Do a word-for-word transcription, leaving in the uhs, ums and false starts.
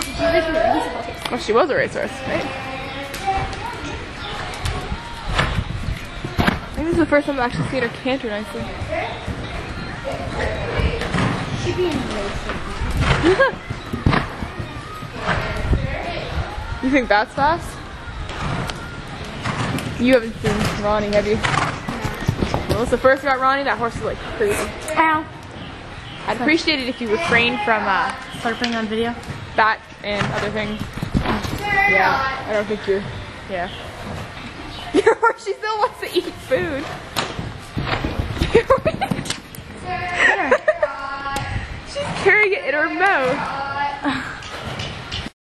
Well, she was a racehorse, right? I think this is the first time I've actually seen her canter nicely. She'd be in racing. You think that's fast? You haven't seen Ronnie, have you? No. Well, it's the first about Ronnie. That horse is like crazy. Ow. I'd appreciate it if you refrained from uh, Slurping on video? that and other things. Yeah, I don't think you're. Yeah. Your horse, she still wants to eat food. She's carrying it in her mouth.